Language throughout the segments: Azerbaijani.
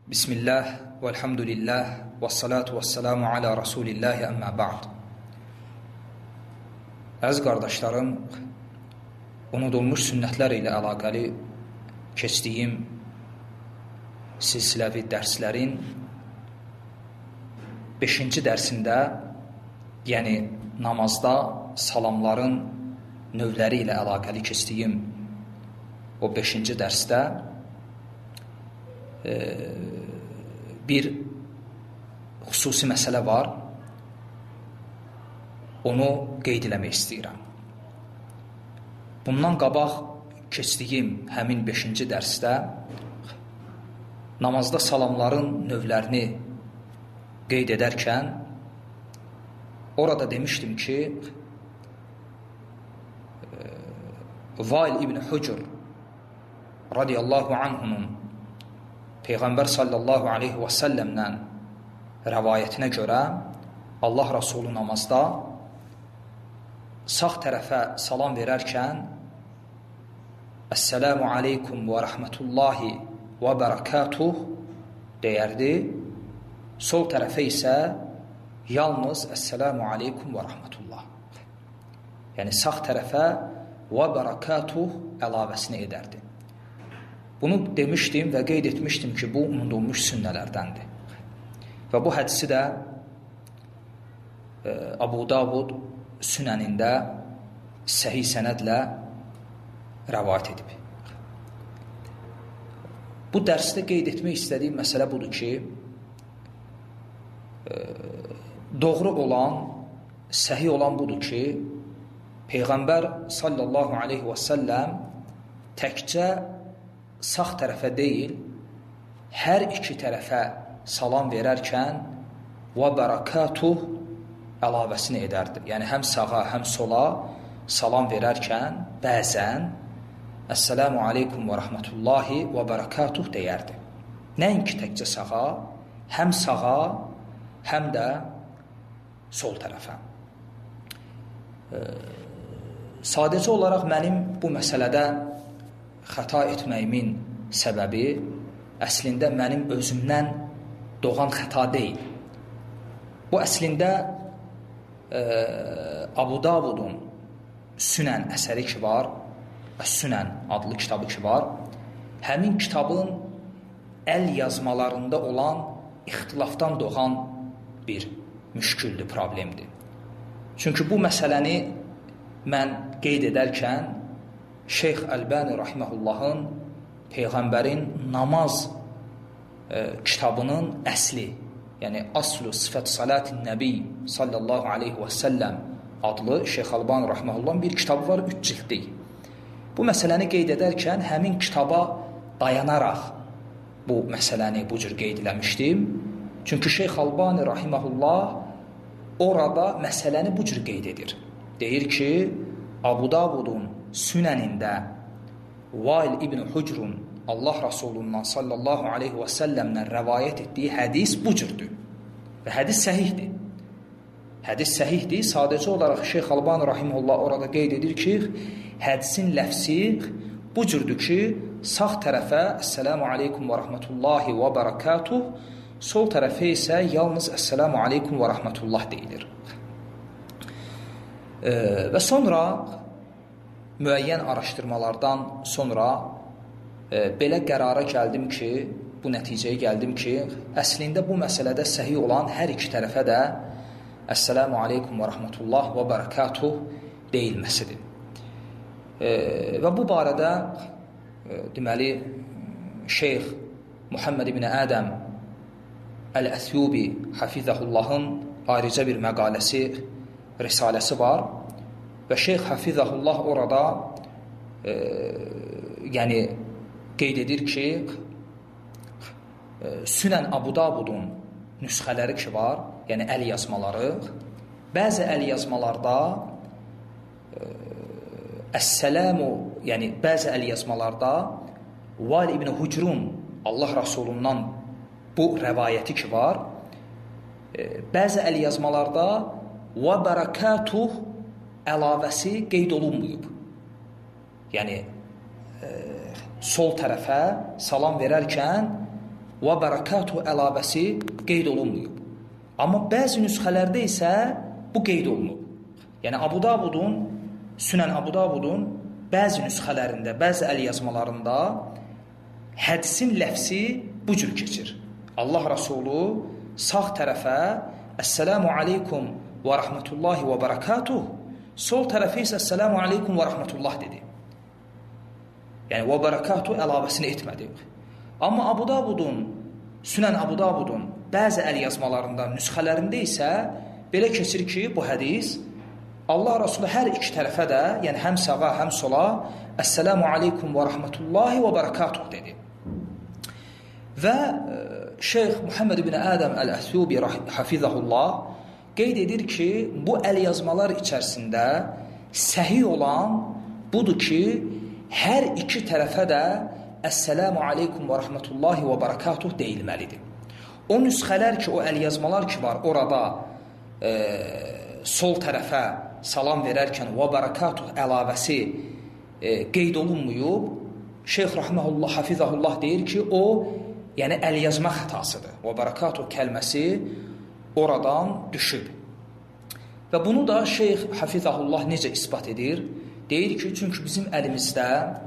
Bismillah, velhamdülillah, və salatu və salamu alə Rasulillahi əmmə ba'd. Əziz qardaşlarım, unudulmuş sünnətlər ilə əlaqəli keçdiyim silsiləvi dərslərin 5-ci dərsində, yəni namazda salamların növləri ilə əlaqəli keçdiyim o 5-ci dərsdə bir xüsusi məsələ var, onu qeyd eləmək istəyirəm. Bundan qabaq keçdiyim həmin 5-ci dərsdə namazda salamların növlərini qeyd edərkən orada demişdim ki, Vail ibn Hucr radiyallahu anhunun Peyğəmbər sallallahu aleyhi və səlləmdən rəvayətinə görə Allah Rasulü namazda sağ tərəfə salam verərkən Əssəlamu aleykum və rəhmətullahi və bərəkatuh deyərdi, sol tərəfə isə yalnız Əssəlamu aleykum və rəhmətullah, yəni sağ tərəfə və bərəkatuh əlavəsini edərdi. Bunu demişdim və qeyd etmişdim ki, bu unudulmuş sünnələrdəndir. Və bu hədisi də Abu Davud Sünənində səhih sənədlə rəvayət edib. Bu dərsdə qeyd etmək istədiyim məsələ budur ki, doğru olan, səhih olan budur ki, Peyğəmbər sallallahu aleyhi və səlləm təkcə sağ tərəfə deyil, hər iki tərəfə salam verərkən və bərəkatuh əlavəsini edərdi. Yəni, həm sağa, həm sola salam verərkən bəzən Əssəlamu aleykum və rəhmətullahi və bərəkatuh deyərdi. Nəinki təkcə sağa, həm də sol tərəfə. Sadəcə olaraq mənim bu məsələdə xəta etməyimin səbəbi əslində mənim özümdən doğan xəta deyil. Bu əslində Abu Davudun Sünən əsəri ki var, Sünən adlı kitabı ki var, həmin kitabın əl yazmalarında olan ixtilafdan doğan bir müşküldür, problemdir. Çünki bu məsələni mən qeyd edərkən Şeyx Əlbani rahiməhullahın Peyğəmbərin namaz kitabının əsli, yəni Aslu Sifət Salatin Nəbi sallallahu aleyhi və səlləm adlı Şeyx Əlbani rahiməhullahın bir kitabı var, 3 cildlik. Bu məsələni qeyd edərkən həmin kitaba dayanaraq bu məsələni bu cür qeyd eləmişdim. Çünki Şeyx Əlbani rahiməhullah orada məsələni bu cür qeyd edir. Deyir ki, Abu Davudun Sünənində Vail ibn Hucrun Allah Rasulundan sallallahu aleyhi və səlləmdən rəvayət etdiyi hədis bu cürdür. Və hədis səhihdir. Hədis səhihdir. Sadəcə olaraq Şeyx Əlbani rahimehullah orada qeyd edir ki, hədisin ləfsi bu cürdür ki, sağ tərəfə Əssəlamu aleykum və rəhmətullahi və bərəkatuh, sol tərəfə isə yalnız Əssəlamu aleykum və rəhmətullah deyilir. Və sonra müəyyən araşdırmalardan sonra belə qərara gəldim ki, bu nəticəyə gəldim ki, əslində bu məsələdə səhih olan hər iki tərəfə də Əssəlamu aleykum və rəhmətullah və bərəkatuh deyilməsidir. Və bu barədə deməli Şeyx Muhammed ibn Ədəm Əl-Əsyubi Hafizahullahın ayrıca bir məqaləsi, risaləsi var və Şeyx Hafizahullah orada yəni qeyd edir ki, Sünən Abu Davudun nüsxələri ki var, yəni əl yazmaları, bəzi əl yazmalarda Əssəlamu, yəni bəzi əl yazmalarda Vail ibn Hucrun Allah Rasulundan bu rəvayəti ki var, bəzi əl yazmalarda və bərəkatuh əlavəsi qeyd olunmuyub. Yəni sol tərəfə salam verərkən və barakatuhu əlavəsi qeyd olunmuyub. Amma bəzi nüsxələrdə isə bu qeyd olunub. Yəni Abu Davudun, Sünən Abu Davudun bəzi nüsxələrində, bəzi əlyazmalarında hədisin ləfsi bu cür keçir. Allah Rasulü sağ tərəfə Əssəlamu aleykum və rəhmətullahi və barakatuh, sol tərəfə isə Əssəlamu aleykum və rəhmətullah dedi. Yəni və barakatuh əlavəsini etmədi. Amma Abu Davudun, Sünən Abu Davudun bəzi əlyazmalarında, nüsxələrində isə belə keçir ki, bu hədis Allah Rasulü hər iki tərəfə də, yəni həm sağa, həm sola Əssəlamu aleykum və rəhmətullahi və barakatuh dedi. Və Şeyx Muhammed ibn Ədəm Əl-Əsübi hafizəhullah qeyd edir ki, bu əlyazmalar içərisində səhih olan budur ki, hər iki tərəfə də Əssəlamu aleykum və rəhmətullahi və barakatuh deyilməlidir. O nüsxələr ki, o əlyazmalar ki var, orada sol tərəfə salam verərkən və barakatuh əlavəsi qeyd olunmuyub, Şeyx Rahməhullah, hafizəhullah deyir ki, o, yəni əlyazma xətasıdır. Və barakatuh kəlməsi oradan düşüb. Və bunu da Şeyx hafizəhullah necə isbat edir? Deyir ki, çünki bizim əlimizdə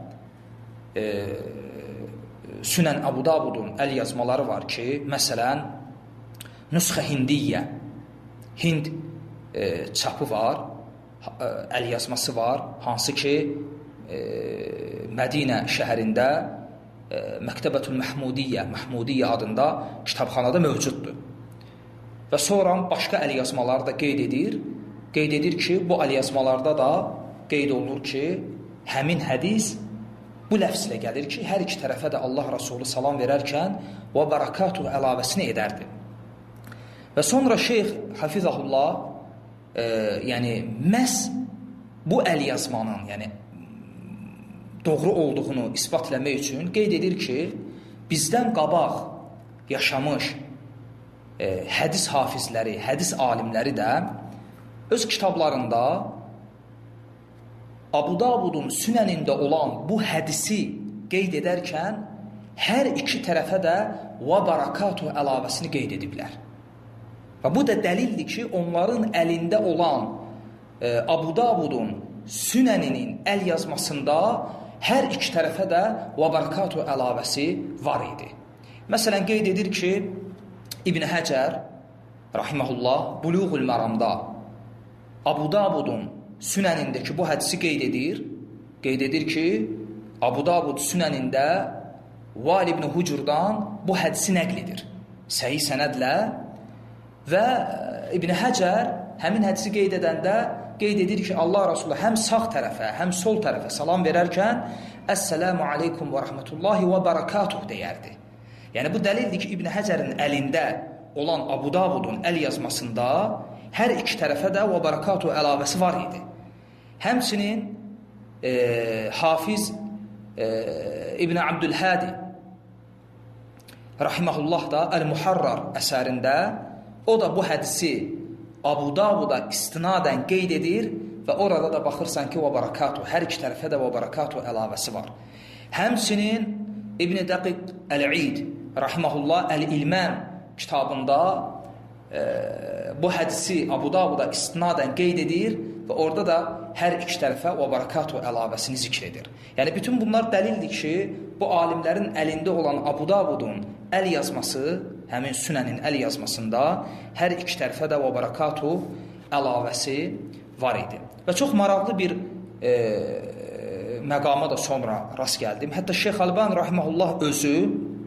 Sünən Abu Davudun əlyazmaları var ki, məsələn, Nüsxə Hindiyyə, Hind çapı var, əlyazması var, hansı ki, Mədinə şəhərində Məktəbətül Məhmudiyyə adında kitabxanada mövcuddur. Və sonra başqa əlyazmaları da qeyd edir ki, bu əlyazmalarda da qeyd olunur ki, həmin hədis bu ləfslə gəlir ki, hər iki tərəfə də Allah Rasulü salam verərkən və barakatuh əlavəsini edərdi. Və sonra Şeyx Hafizəhullah yəni məhz bu əlyazmanın, yəni doğru olduğunu isbat eləmək üçün qeyd edir ki, bizdən qabaq yaşamış hədis hafizləri, hədis alimləri də öz kitablarında Abu Davudun Sünənində olan bu hədisi qeyd edərkən hər iki tərəfə də və barakatuh əlavəsini qeyd ediblər. Və bu da dəlildir ki, onların əlində olan Abu Davudun Sünəninin əlyazmasında hər iki tərəfə də və barakatuh əlavəsi var idi. Məsələn, qeyd edir ki, İbn Həcər rahiməhullah Buluğul Məramda Abu Davudun Sünənindəki bu hədisi qeyd edir ki, Abu Davud Sünənində Val ibn Hucurdan bu hədisi nəql edir. Səhih sənədlə və İbn Həcər həmin hədisi qeyd edəndə qeyd edir ki, Allah Rasulü həm sağ tərəfə, həm sol tərəfə salam verərkən Əssəlamu aleykum və rəhmətullahi və barakatuh deyərdi. Yəni bu dəlildir ki, İbn Həcərin əlində olan Abu Davudun əlyazmasında hər iki tərəfə də və barakatuh əlavəsi var idi. Həmçinin Hafiz İbn Abdülhadi rahiməhullah da Əl-Muharrar əsərində o da bu hədisi Abu Davuda istinadən qeyd edir və orada da baxırsan ki, və barakatuh, hər iki tərəfə də və barakatuh əlavəsi var. Həmçinin İbn Dəqiq Əl-İd rahiməhullah Əl-İlməm kitabında bu hədisi Abu Davuda istinadən qeyd edir və orada da hər iki tərəfə və barakatuh əlavəsini zikr edir. Yəni, bütün bunlar dəlildir ki, bu alimlərin əlində olan Abu Davudun əl yazması, həmin Sünənin əl yazmasında hər iki tərəfə də və barakatuh əlavəsi var idi. Və çox maraqlı bir məqama da sonra rast gəldim. Hətta Şeyx Əlbani rahiməhullah özü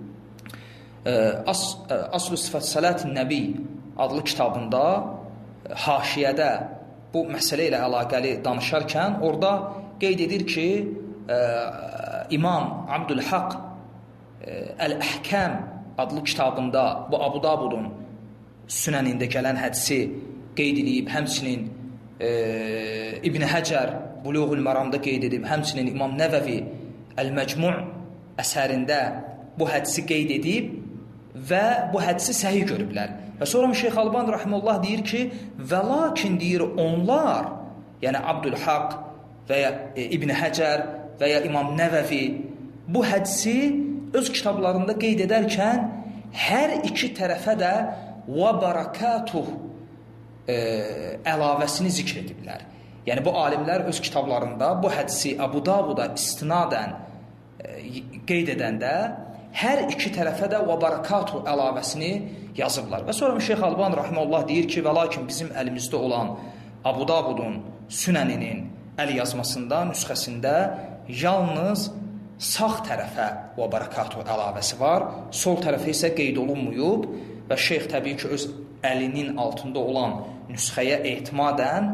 Asl-ı Sifət Salat-ı Nəbi adlı kitabında haşiyədə bu məsələ ilə əlaqəli danışarkən orada qeyd edir ki, İmam Abdülhaq Əl-Əhkəm adlı kitabında bu Abu Davudun Sünənində gələn hədisi qeyd edib, həmçinin İbn Həcər Buluğul Məramda qeyd edib, həmçinin İmam Nəvəvi Əl-Məcmu' əsərində bu hədisi qeyd edib və bu hədisi səhih görüblər. Və sonra Şeyx Əlbani rahimehullah deyir ki, və lakin deyir onlar, yəni Abdülhaq və ya İbn Həcər və ya İmam Nəvəvi bu hədisi öz kitablarında qeyd edərkən hər iki tərəfə də və barakatuh əlavəsini zikr ediblər. Yəni bu alimlər öz kitablarında bu hədisi Əbu Davuda istinadən qeyd edəndə hər iki tərəfə də və barakatuh əlavəsini yazıblar. Və sonra Şeyx Albani rahimehullah deyir ki, və lakin bizim əlimizdə olan Əbu Davudun Sünəninin əl yazmasında, nüsxəsində yalnız sağ tərəfə və barakatuh əlavəsi var, sol tərəfə isə qeyd olunmuyub və şeyx təbii ki, öz əlinin altında olan nüsxəyə etimadən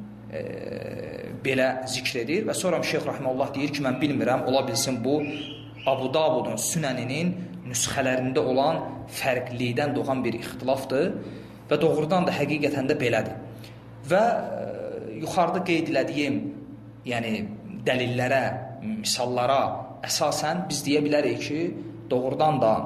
belə zikr edir və sonra şeyx rahimehullah deyir ki, mən bilmirəm, ola bilsin bu Əbu Davudun Sünəninin nüsxələrində olan fərqlilikdən doğan bir ixtilafdır və doğrudan da həqiqətən də belədir. Və yuxarıda qeyd elədiyim, yəni dəlillərə, misallara əsasən biz deyə bilərik ki, doğrudan da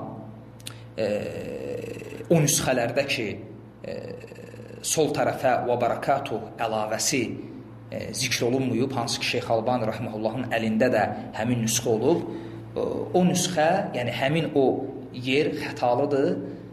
o nüsxələrdə ki, sol tərəfə və barakatuh əlavəsi zikr olunmuyub, hansı ki Şeyx Albani rahimehullahın əlində də həmin nüsxə olub, o nüsxə, yəni həmin o yer xətalıdır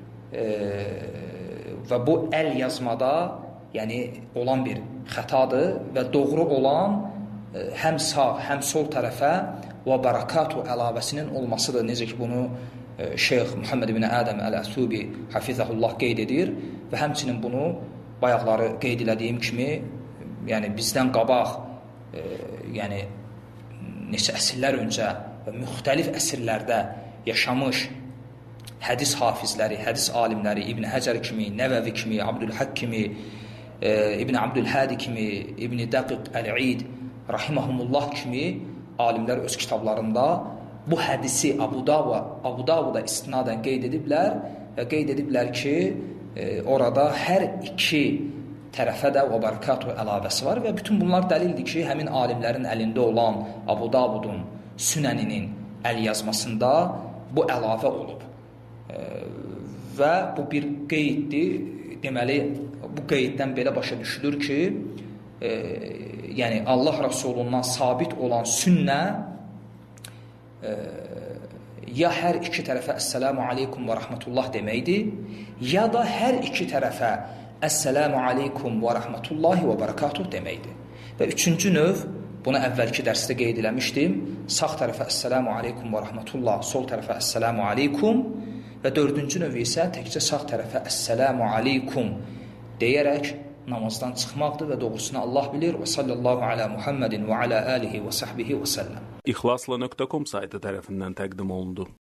və bu əl yazmada yəni olan bir xətadır və doğru olan həm sağ, həm sol tərəfə və barakatuh əlavəsinin olmasıdır. Necə ki bunu Şeyx Muhammed ibn Ədəm Əl-Əsubi hafizəhullah qeyd edir və həmçinin bunu bayaqları qeyd elədiyim kimi, yəni bizdən qabaq, yəni neçə əsrlər öncə və müxtəlif əsrlərdə yaşamış hədis hafizləri, hədis alimləri İbn Həcər kimi, Nəvəvi kimi, Abdülhək kimi, İbn Abdülhədi kimi, İbn Dəqiq Əl-İd rahiməhumullah kimi alimlər öz kitablarında bu hədisi Əbu Davuda istinadən qeyd ediblər və qeyd ediblər ki, orada hər iki tərəfə də və barakatuh əlavəsi var və bütün bunlar dəlildir ki, həmin alimlərin əlində olan Əbu Davudun Sünəninin əl yazmasında bu əlavə olub. Və bu bir qeyddir. Deməli, bu qeyddən belə başa düşülür ki, yəni Allah Rasulundan sabit olan sünnə ya hər iki tərəfə Əssəlamu aleykum və rəhmətullah deməkdir, ya da hər iki tərəfə Əssəlamu aleykum və rəhmətullahi və barakatuh deməkdir. Və üçüncü növ, bunu əvvəlki dərsdə qeyd eləmişdim, sağ tərəfə Əssəlamu aleykum və rəhmətullah, sol tərəfə Əssəlamu aleykum və dördüncü növ isə təkcə sağ tərəfə Əssəlamu aleykum deyərək namazdan çıxmaqdır və doğrusunu Allah bilir və sallallahu alə Muhammedin və alə alihi və səhbihi və səlləm. İxlasla.com saytı tərəfindən təqdim olundu.